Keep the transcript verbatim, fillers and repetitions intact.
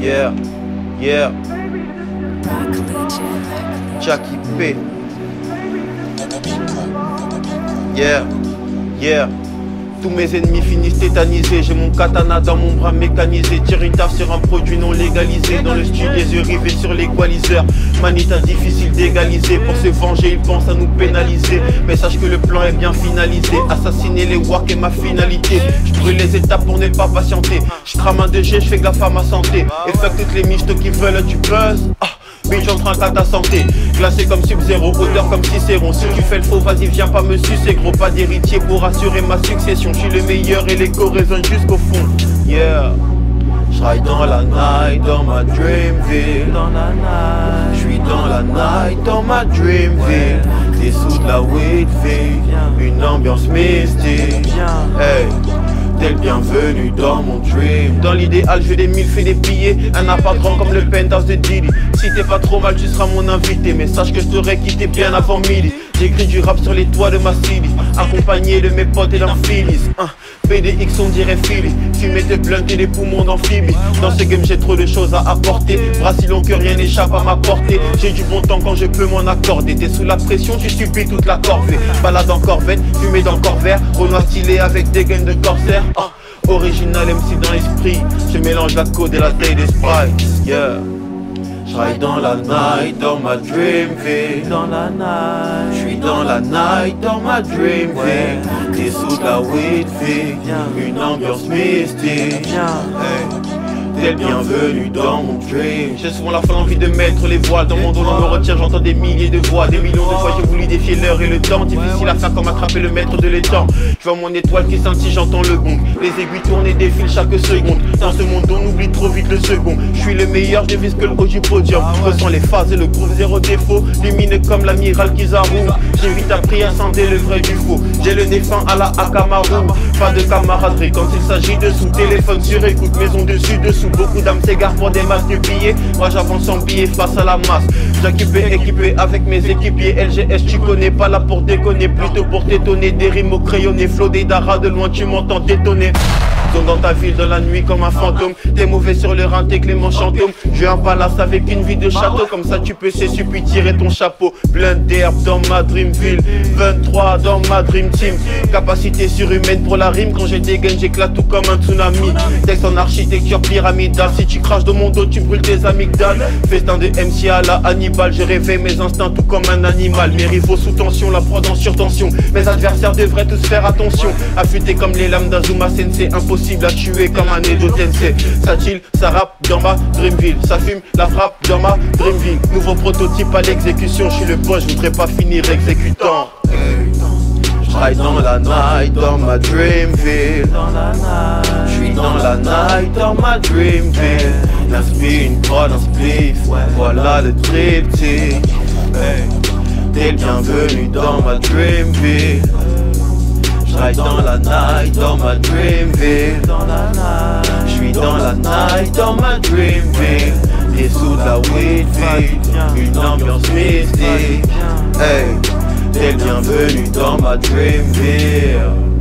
Yeah, yeah. Jackie P. Yeah, yeah. Tous mes ennemis finissent tétanisés. J'ai mon katana dans mon bras mécanisé. Tire une taf sur un produit non légalisé. Dans le studio, les yeux rivés sur l'équaliseur. Manita difficile d'égaliser. Pour se venger, ils pensent à nous pénaliser. Mais sache que le plan est bien finalisé. Assassiner les wacks est ma finalité. Je brûle les étapes pour ne pas patienter. Je crame un D G, je fais gaffe à ma santé. Et fuck toutes les miches qui veulent du buzz. Ah. Bitch, on trinque à ta santé. Glacé comme Sub-Zero, odeur comme Cicéron. Si tu fais le faux, vas-y, viens pas me sucer, gros. Pas d'héritier pour assurer ma succession. Je suis le meilleur et l'écho résonne jusqu'au fond. Yeah. J'raille dans la night, dans ma Dreamville. Dans la night. J'suis dans la night, dans ma Dreamville. Des sous de la Whitfield. Une ambiance mystique. Hey. T'es le bienvenu dans mon dream. Dans l'idéal, je veux des mille, fais des billets. Un appart grand comme le penthouse de Diddy. Si t'es pas trop mal, tu seras mon invité. Mais sache que je t'aurais quitté bien avant midi. J'écris du rap sur les toits de ma city, accompagné de mes potes et d'Amphilis. P D X on dirait Philly, fumer de blunt et des poumons d'amphibie. Dans ce game j'ai trop de choses à apporter. Bras si long que rien n'échappe à ma portée. J'ai du bon temps quand je peux m'en accorder. T'es sous la pression, tu subis toute la corvée. Balade en corvette, fumée dans le corps vert. Renoir stylé avec des gaines de corsaire. oh, Original M C dans l'esprit. Je mélange la code et la taille des sprites. Yeah. J'raille dans la night, dans ma Dreamville. Dans la night. J'suis dans la night, dans ma Dreamville. Des sous de la Whitfield. Une ambiance mystique. Hey. T'es le bienvenu dans mon dream. J'ai souvent la folle envie de mettre les voiles. Dans mon dos l'on me retient, j'entends des milliers de voix. Des millions de fois j'ai voulu défier l'heure et le temps. Difficile à faire comme attraper le maître de l'étang. Je vois mon étoile qui scintille, j'entends le gong. Les aiguilles tournent et défilent chaque seconde. Dans ce monde on oublie trop vite le second. Je suis le meilleur, je vise que le haut du podium. Ressens les phases et le groove zéro défaut. Lumineux comme l'amiral Kizaru. J'ai vite appris à scinder le vrai du faux. J'ai le nez fin à la Akamaru. Pas de camaraderie quand il s'agit de sous. Téléphone sur écoute, maison dessus dessous. Beaucoup d'âmes s'égarent pour des masses de billets. Moi j'avance sans billets face à la masse. J'équipé, équipé avec mes équipiers. L G S tu connais, pas là pour déconner. Plutôt pour t'étonner, des rimes au crayonné. Flow des daras, de loin tu m'entends détonner. Zone dans ta ville, dans la nuit comme un fantôme. T'es mauvais sur le rein, t'es Clément Chantôme. J'ai un palace avec une vie de château. Comme ça tu peux cesser puis tirer ton chapeau. Plein d'herbe dans ma Dreamville. Vingt-trois dans ma Dream Team. Capacité surhumaine pour la rime. Quand j'ai des gains j'éclate tout comme un tsunami. Texte en architecture pyramidale. Si tu craches dans mon dos tu brûles tes amygdales. Festin de M C à la Hannibal. Je réveille mes instincts tout comme un animal. Mes rivaux sous tension, la prod en surtension. Mes adversaires devraient tous faire attention. Affûtés comme les lames d'Azuma Sensei. Impossible à tuer comme un Edo Tensei. Ça chill, ça rappe dans ma Dreamville. Ça fume, la frappe dans ma Dreamville. Nouveau prototype à l'exécution. Je suis le boss, je voudrais pas finir exécutant. Hey. J'raille dans la night, dans ma Dreamville. Je suis dans la night, dans ma Dreamville. L'inspire une prod, un spliff. Voilà le triptyque. Hey. T'es le bienvenu dans ma Dreamville. J'raille dans la night, dans ma Dreamville. Je suis dans la night, dans ma Dreamville. Des sous de la Whitfield. Une ambiance mystique. Hey, t'es le bienvenu dans ma Dreamville.